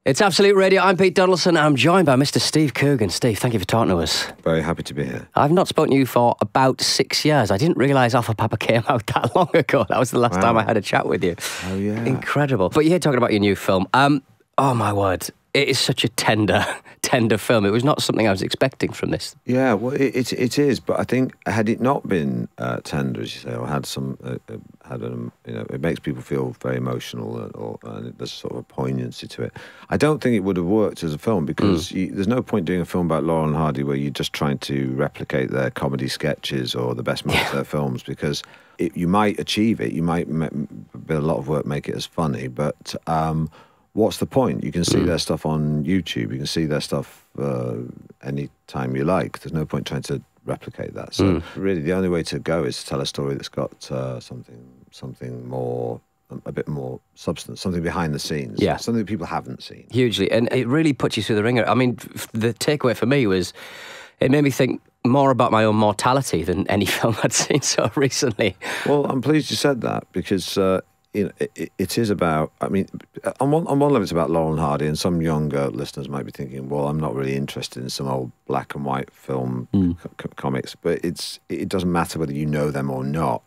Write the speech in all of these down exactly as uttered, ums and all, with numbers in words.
It's Absolute Radio. I'm Pete Donaldson. I'm joined by Mister Steve Coogan. Steve, thank you for talking to us. Very happy to be here. I've not spoken to you for about six years. I didn't realise Alpha Papa came out that long ago. That was the last wow. time I had a chat with you. Oh, yeah. Incredible. But you're here talking about your new film. Um, oh, my word. It is such a tender, tender film. It was not something I was expecting from this. Yeah, well, it it, it is. But I think had it not been uh, tender, as you say, or had some, uh, had an, you know, it makes people feel very emotional, or, or and there's sort of a poignancy to it. I don't think it would have worked as a film because mm. you, there's no point doing a film about Laurel and Hardy where you're just trying to replicate their comedy sketches or the best moments yeah. of their films, because it, you might achieve it, you might, with a lot of work, make it as funny, but. Um, What's the point? You can see mm. their stuff on YouTube. You can see their stuff uh, any time you like. There's no point trying to replicate that. So mm. really, the only way to go is to tell a story that's got uh, something, something more, a bit more substance, something behind the scenes. Yeah, something that people haven't seen. Hugely, and it really puts you through the ringer. I mean, the takeaway for me was, it made me think more about my own mortality than any film I'd seen so recently. Well, I'm pleased you said that because. Uh, You know, it, it is about, I mean, on one, on one level it's about Laurel and Hardy, and some younger listeners might be thinking, well, I'm not really interested in some old black and white film mm. co comics, but it's it doesn't matter whether you know them or not.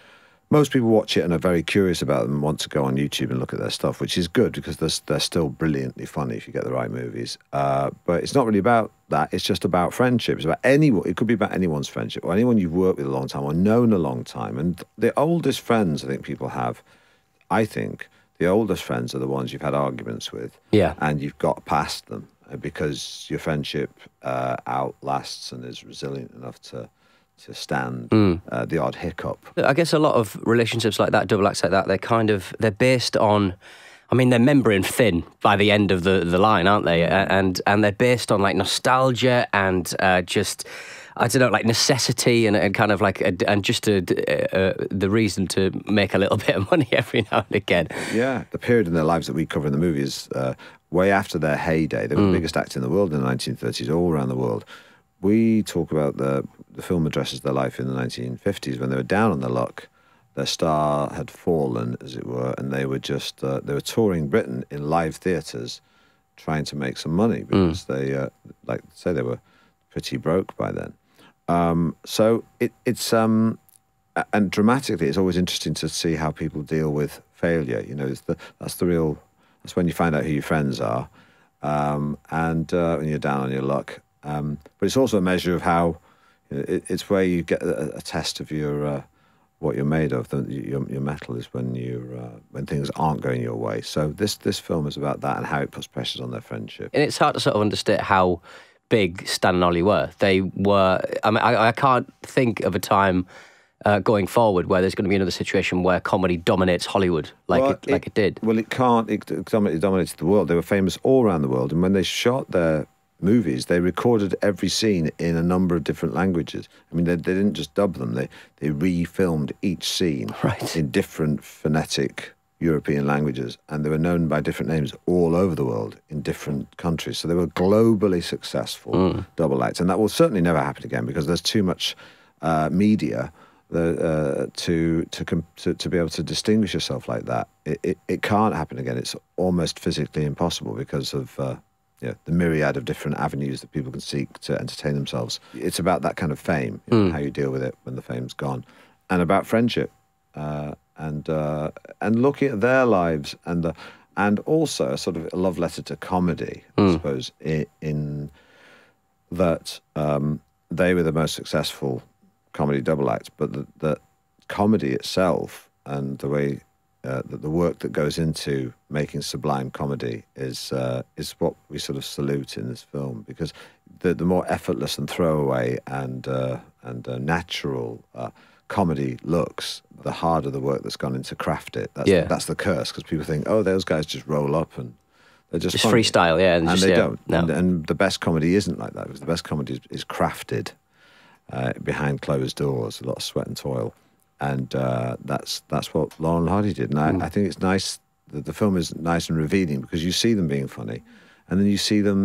Most people watch it and are very curious about them and want to go on YouTube and look at their stuff, which is good because they're, they're still brilliantly funny if you get the right movies. Uh, but it's not really about that. It's just about friendship. It's about anyone. It could be about anyone's friendship or anyone you've worked with a long time or known a long time. And the oldest friends I think people have, I think the oldest friends are the ones you've had arguments with, yeah, and you've got past them because your friendship uh, outlasts and is resilient enough to to stand mm. uh, the odd hiccup. I guess a lot of relationships like that, double acts like that, they're kind of they're based on. I mean, they're membrane thin by the end of the the line, aren't they? And and they're based on like nostalgia and uh, just. I don't know, like necessity and, and kind of like, a, and just a, uh, the reason to make a little bit of money every now and again. Yeah, the period in their lives that we cover in the movie is uh, way after their heyday. They were mm. the biggest act in the world in the nineteen thirties, all around the world. We talk about the, the film addresses their life in the nineteen fifties when they were down on their luck. Their star had fallen, as it were, and they were just, uh, they were touring Britain in live theatres trying to make some money because mm. they, uh, like I say, they were pretty broke by then. Um, so it, it's, um, and dramatically, it's always interesting to see how people deal with failure. You know, it's the, that's the real, that's when you find out who your friends are, um, and uh, when you're down on your luck. Um, but it's also a measure of how, you know, it, it's where you get a, a test of your, uh, what you're made of. The, your, your metal is when you uh, when things aren't going your way. So this, this film is about that and how it puts pressures on their friendship. And it's hard to sort of understate how big Stan and Ollie were. They were, I mean, I, I can't think of a time uh, going forward where there's going to be another situation where comedy dominates Hollywood like, well, it, like it, it did. Well, it can't. It, it dominated the world. They were famous all around the world. And when they shot their movies, they recorded every scene in a number of different languages. I mean, they, they didn't just dub them. They, they re-filmed each scene right. in different phonetic European languages, and they were known by different names all over the world in different countries. So they were globally successful mm. double acts, and that will certainly never happen again because there's too much uh, media uh, to to, to to be able to distinguish yourself like that. It, it, it can't happen again. It's almost physically impossible because of uh, you know, the myriad of different avenues that people can seek to entertain themselves. It's about that kind of fame, you know, mm. how you deal with it when the fame's gone, and about friendship. Uh, and uh, and looking at their lives and the, and also a sort of a love letter to comedy, mm. I suppose, in, in that um, they were the most successful comedy double act, but that the comedy itself and the way uh, that the work that goes into making sublime comedy is uh, is what we sort of salute in this film, because the the more effortless and throwaway and uh, and uh, natural Uh, comedy looks, the harder the work that's gone into craft it. That's, yeah. that's the curse, because people think, oh, those guys just roll up and they're just Just funny. freestyle, yeah. And, and just, they yeah, don't. no. And, and the best comedy isn't like that, because the best comedy is, is crafted uh, behind closed doors, a lot of sweat and toil. And uh, that's that's what Laurel and Hardy did. And I, mm. I think it's nice, that the film is nice and revealing, because you see them being funny, and then you see them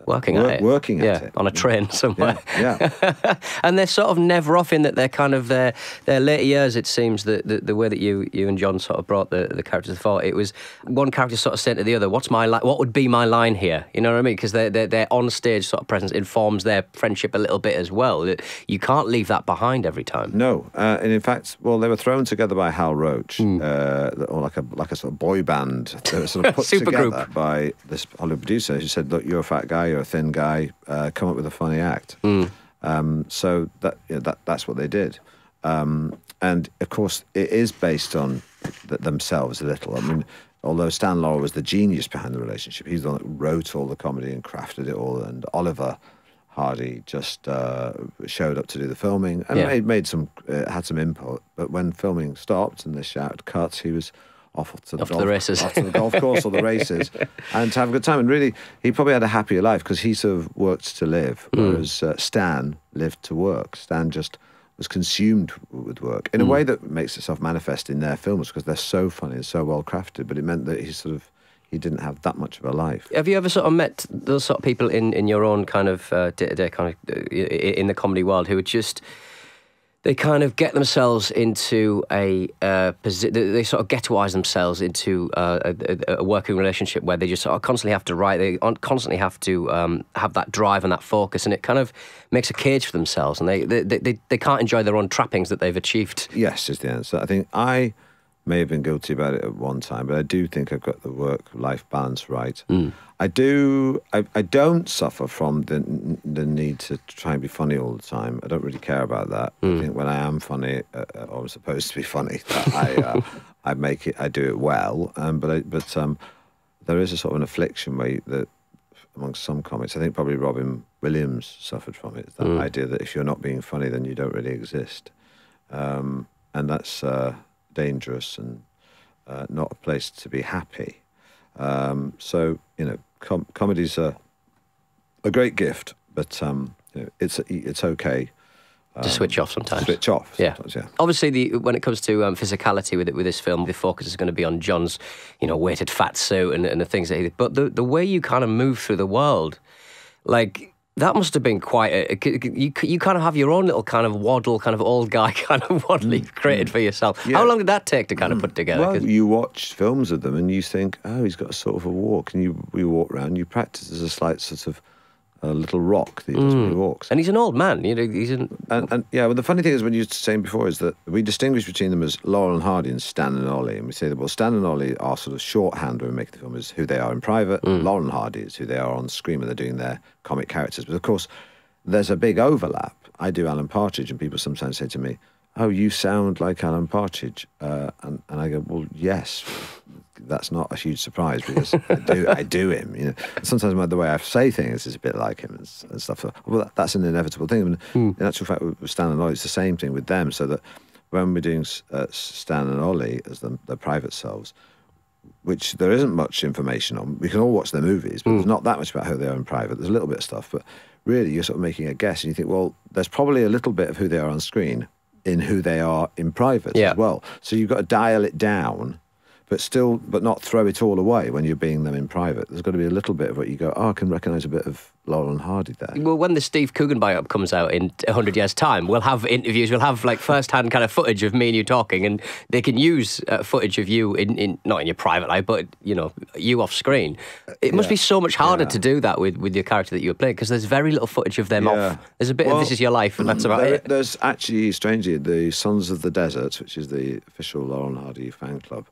working Wor- at it. Working at yeah, it. on a train somewhere. Yeah. yeah. And they're sort of never off in that they're kind of their their later years. It seems that the, the way that you you and John sort of brought the, the characters forward, it was one character sort of saying to the other, "What's my li- what would be my line here?" You know what I mean? Because their their their on stage sort of presence informs their friendship a little bit as well. You can't leave that behind every time. No, uh, and in fact, well, they were thrown together by Hal Roach, mm. uh, or like a like a sort of boy band. They were sort of put Super together group. by this Hollywood producer who said, "Look, you're a fat guy, you're a thin guy. Uh, come up with a funny act." Mm. Um, so that, you know, that that's what they did, um, and of course, it is based on th- themselves a little. I mean, although Stan Laurel was the genius behind the relationship, he's the one that wrote all the comedy and crafted it all, and Oliver Hardy just uh, showed up to do the filming and yeah. made, made some uh, had some input. But when filming stopped and they shouted cuts, he was off to the, off golf, to the races, off to the golf course or the races, and to have a good time. And really, he probably had a happier life because he sort of worked to live, whereas uh, Stan lived to work. Stan just was consumed with work in a mm. way that makes itself manifest in their films because they're so funny and so well crafted. But it meant that he sort of he didn't have that much of a life. Have you ever sort of met those sort of people in, in your own kind of uh, day-to-day kind of uh, in the comedy world who are just, they kind of get themselves into a uh, posi- they sort of ghettoise themselves into uh, a, a working relationship where they just sort of constantly have to write, they constantly have to um, have that drive and that focus, and it kind of makes a cage for themselves, and they they, they they can't enjoy their own trappings that they've achieved. Yes, is the answer. I think I may have been guilty about it at one time, but I do think I've got the work-life balance right. Mm. I do. I, I don't suffer from the the need to try and be funny all the time. I don't really care about that. Mm. I think when I am funny, uh, or I'm supposed to be funny, that I uh, I make it. I do it well. Um, but I, but um, there is a sort of an affliction where you, that amongst some comics, I think probably Robin Williams suffered from it. That mm. idea that if you're not being funny, then you don't really exist, um, and that's uh, dangerous and uh, not a place to be happy. Um, so you know. Com- comedy's a a great gift, but um, you know, it's it's okay um, to switch off sometimes. Switch off, yeah. sometimes, yeah. Obviously, the when it comes to um, physicality with it, with this film, the focus is going to be on John's, you know, weighted fat suit and, and the things that he. But the the way you kind of move through the world, like. That must have been quite a... You, you kind of have your own little kind of waddle, kind of old guy kind of waddle you've created for yourself. Yeah. How long did that take to kind of put together? Well, you watch films of them and you think, oh, he's got a sort of a walk. And you, you walk around, you practice as a slight sort of a little rock that he does mm. when he walks. And he's an old man. You know, he's an... And, and yeah, well, the funny thing is, when you were saying before, is that we distinguish between them as Laurel and Hardy and Stan and Ollie. And we say that, well, Stan and Ollie are sort of shorthand when we make the film is who they are in private. Mm. Laurel and Hardy is who they are on screen when they're doing their comic characters. But of course, there's a big overlap. I do Alan Partridge, and people sometimes say to me, oh, you sound like Alan Partridge. Uh, and, and I go, well, yes, that's not a huge surprise because I do I do him. You know, and sometimes the way I say things is a bit like him and, and stuff. So, well, that, that's an inevitable thing. And mm. in actual fact, with Stan and Ollie, it's the same thing with them. So that when we're doing uh, Stan and Ollie as the, their private selves, which there isn't much information on, we can all watch their movies, but mm. there's not that much about how they are in private. There's a little bit of stuff, but really you're sort of making a guess, and you think, well, there's probably a little bit of who they are on screen in who they are in private yeah. as well. So you've got to dial it down, but still, but not throw it all away when you're being them in private. There's got to be a little bit of what you go, oh, I can recognise a bit of Laurel and Hardy there. Well, when the Steve Coogan biopic comes out in a hundred years' time, we'll have interviews, we'll have like first-hand kind of footage of me and you talking, and they can use uh, footage of you in, in not in your private life, but you know, you off screen. It must yeah. be so much harder yeah. to do that with, with your character that you were playing, because there's very little footage of them yeah. off. There's a bit well, of this is your life, and that's about there, it. There's actually, strangely, the Sons of the Desert, which is the official Laurel and Hardy fan club,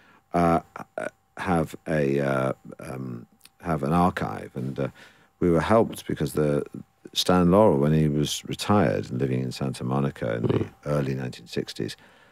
uh, have a uh, um, have an archive, and uh, we were helped because the Stan Laurel, when he was retired and living in Santa Monica in mm. the early nineteen sixties,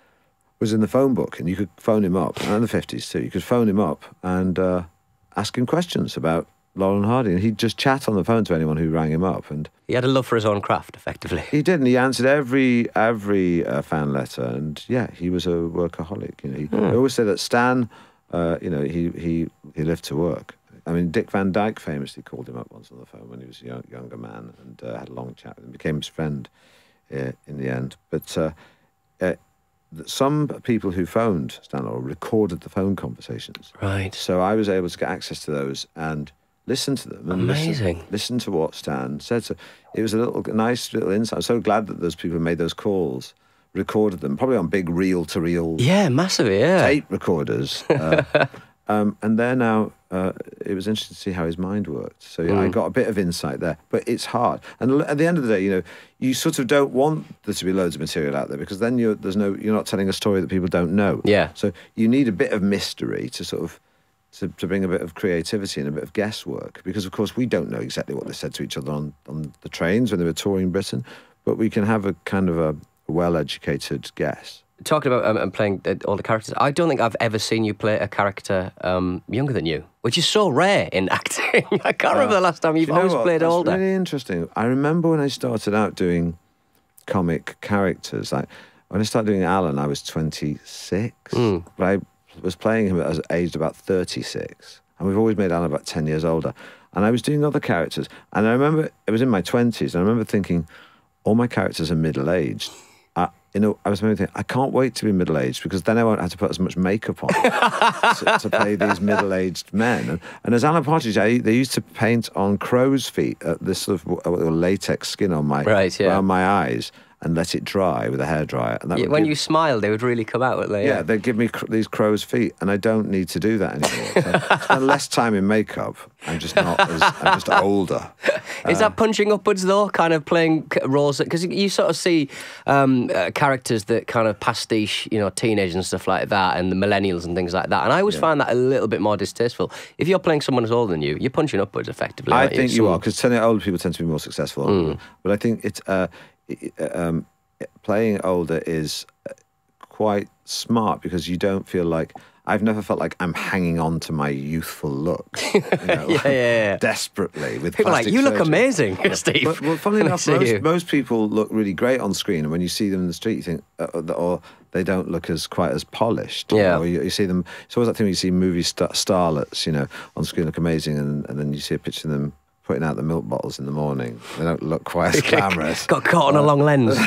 was in the phone book, and you could phone him up, and in the fifties too, you could phone him up and uh, ask him questions about Laurel and Hardy, and he'd just chat on the phone to anyone who rang him up. And he had a love for his own craft, effectively. He did, and he answered every every uh, fan letter, and yeah, he was a workaholic. You know, he, mm. I always say that Stan, uh, you know, he he he lived to work. I mean, Dick Van Dyke famously called him up once on the phone when he was a young, younger man, and uh, had a long chat with him, became his friend uh, in the end. But uh, uh, some people who phoned Stan Laurel recorded the phone conversations. Right. So I was able to get access to those and listen to them and Amazing. listen, listen to what Stan said. So it was a little nice little insight. I'm so glad that those people who made those calls recorded them, probably on big reel-to-reel Yeah, massively, yeah. tape recorders. Uh, um, and there now, uh, it was interesting to see how his mind worked. So yeah, Mm. I got a bit of insight there, but it's hard. And at the end of the day, you know, you sort of don't want there to be loads of material out there because then you're there's no you're not telling a story that people don't know. Yeah. So you need a bit of mystery to sort of to, to bring a bit of creativity and a bit of guesswork because of course we don't know exactly what they said to each other on on the trains when they were touring Britain, but we can have a kind of a well-educated guess. Talking about um, and playing uh, all the characters, I don't think I've ever seen you play a character um, younger than you, which is so rare in acting. I can't remember the last time you've Do you know always what? played That's older. really interesting. I remember when I started out doing comic characters, like when I started doing Alan, I was twenty-six, Mm. but I was playing him as aged about thirty-six, and we've always made Alan about ten years older. And I was doing other characters, and I remember it was in my twenties, and I remember thinking, all my characters are middle-aged. I, you know, I was maybe thinking, I can't wait to be middle-aged because then I won't have to put as much makeup on to, to play these middle-aged men. And, and as Alan Partridge, I, they used to paint on crow's feet, uh, this sort of uh, latex skin on my Right, yeah. around my eyes, and let it dry with a hairdryer. And that Yeah, would when give- you smiled, they would really come out, wouldn't they? yeah, they'd give me cr- these crow's feet, and I don't need to do that anymore. So I spend less time in makeup. I'm just not as, I'm just older. Is that punching upwards though? Kind of playing c- roles because you sort of see um, uh, characters that kind of pastiche, you know, teenagers and stuff like that, and the millennials and things like that. And I always find that a little bit more distasteful. If you're playing someone who's older than you, you're punching upwards effectively. I aren't think you Some- are, because older people tend to be more successful. Mm. But I think it's uh, it, um, playing older is quite smart because you don't feel like I've never felt like I'm hanging on to my youthful look, you know, Yeah, yeah, yeah. desperatly with People are like, plastic you look surgery." amazing, Steve. But, well, funnily when I enough, see you. most, most people look really great on screen, and when you see them in the street, you think, uh, uh, or they don't look as quite as polished. you Yeah. know, Or you, you see them. It's always that thing when you see movie star- starlets, you know, on screen look amazing, and, and then you see a picture of them putting out the milk bottles in the morning. They don't look quite as glamorous. Got caught on a long lens.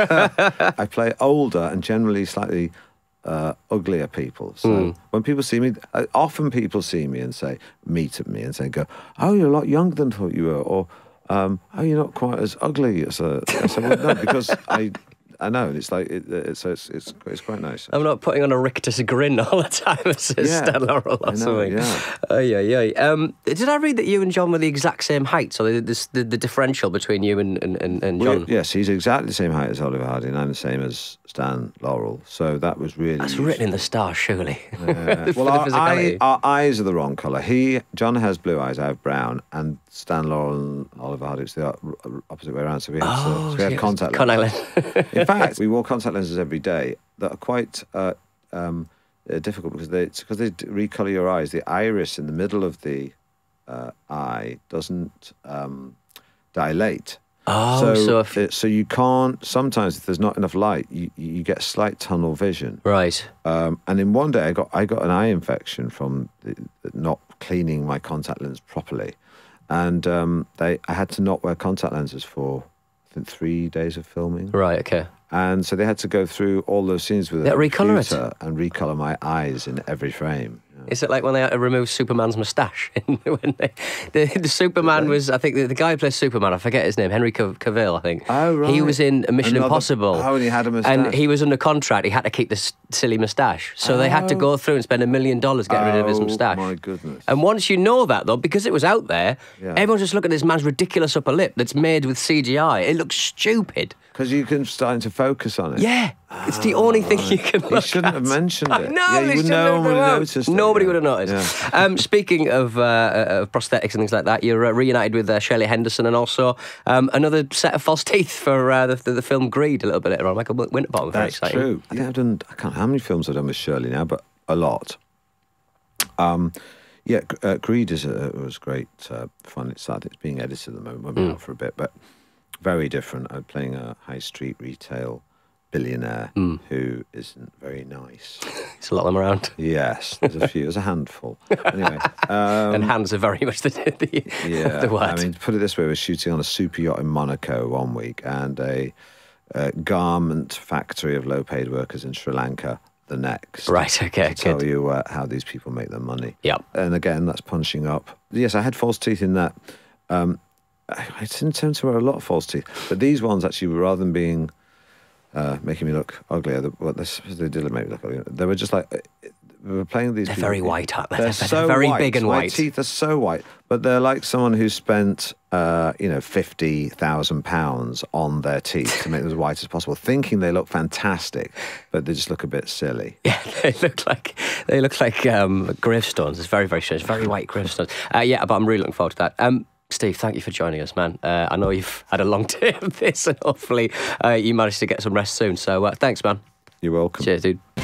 I play older and generally slightly uh, uglier people. So Mm. when people see me, uh, often people see me and say, meet at me and say, go, oh, you're a lot younger than I thought you were, or um, oh, you're not quite as ugly as a. I said, well, no, because I, I know it's like it, it's, it's it's it's quite nice. I'm not putting on a rictus grin all the time as Yeah, Stan Laurel or I know, something. yeah. Oh, yeah, yeah. Um, did I read that you and John were the exact same height? So the, the, the, the differential between you and, and, and, and Well, John? yes, he's exactly the same height as Oliver Hardy, and I'm the same as Stan Laurel. So that was really. That's written in the stars, surely. Uh, For well, the our, eye, physicality. our eyes are the wrong colour. He, John has blue eyes, I have brown, and Stan Laurel and Oliver Hardy, it's the o- opposite way around. So we had, to, Oh, so we had yes. contact Contact lenses. lens. In fact, we wore contact lenses every day that are quite uh, um, uh, difficult because they because they d- recolour your eyes. The iris in the middle of the uh, eye doesn't um, dilate. Oh, so so if- it- so you can't. Sometimes if there's not enough light, you you get slight tunnel vision. Right. Um, and in one day, I got I got an eye infection from the, the not cleaning my contact lens properly, and um, they I had to not wear contact lenses for I think three days of filming. Right, okay. And so they had to go through all those scenes with They a had to recolour it? computer and recolour my eyes in every frame. Yeah. Is it like when they had to remove Superman's moustache? when they, the, the Superman was, I think, the, the guy who plays Superman, I forget his name, Henry Cav- Cavill, I think. Oh, right. He was in Mission Another- Impossible. Oh, and he had a moustache. And he was under contract. He had to keep this silly moustache. So they had to go through and spend a million dollars getting rid of his Oh, moustache. my goodness. And once you know that, though, because it was out there, Yeah. everyone's just looking at this man's ridiculous upper lip that's made with C G I. It looks stupid. Because you can starting to focus on it. Yeah, it's the only thing you can He look shouldn't at. have mentioned I it. know, Yeah, you they would- shouldn't no have one would have known. noticed it, Nobody yeah. would have noticed. Yeah. Um, speaking of, uh, uh, of prosthetics and things like that, you're uh, reunited with uh, Shirley Henderson and also um, another set of false teeth for uh, the, the, the film Greed a little bit later on. Michael Winterbottom, very That's exciting. true. I think I've done, I can't know how many films I've done with Shirley now, but a lot. Um, yeah, G- uh, Greed is a, was great uh, fun. It's sad it's being edited at the moment. Won't be out for a bit, but very different. I'm playing a high street retail billionaire who isn't very nice. There's a lot of them around. Yes, there's a few. There's a handful. Anyway, um, and hands are very much the, the, yeah, the word. I mean, to put it this way, we're shooting on a super yacht in Monaco one week and a, a garment factory of low-paid workers in Sri Lanka the next. Right, okay, To tell good. you uh, how these people make their money. Yep. And again, that's punching up. Yes, I had false teeth in that. Um, I, I didn't tend to wear a lot of false teeth, but these ones actually, rather than being uh, making me look uglier, the, well, they, they did make me look uglier. They were just like, we were playing these They're people- very white, aren't they? They're, They're so very white. big and My white. teeth are so white, but they're like someone who spent, uh, you know, fifty thousand pounds on their teeth to make them as white as possible, thinking they look fantastic, but they just look a bit silly. Yeah, they look like they look like um, gravestones. It's very, very strange. Very white gravestones. Uh, yeah, but I'm really looking forward to that. Um, Steve, thank you for joining us, man. Uh, I know you've had a long day of this, and hopefully uh, you managed to get some rest soon. So uh, thanks, man. You're welcome. Cheers, dude.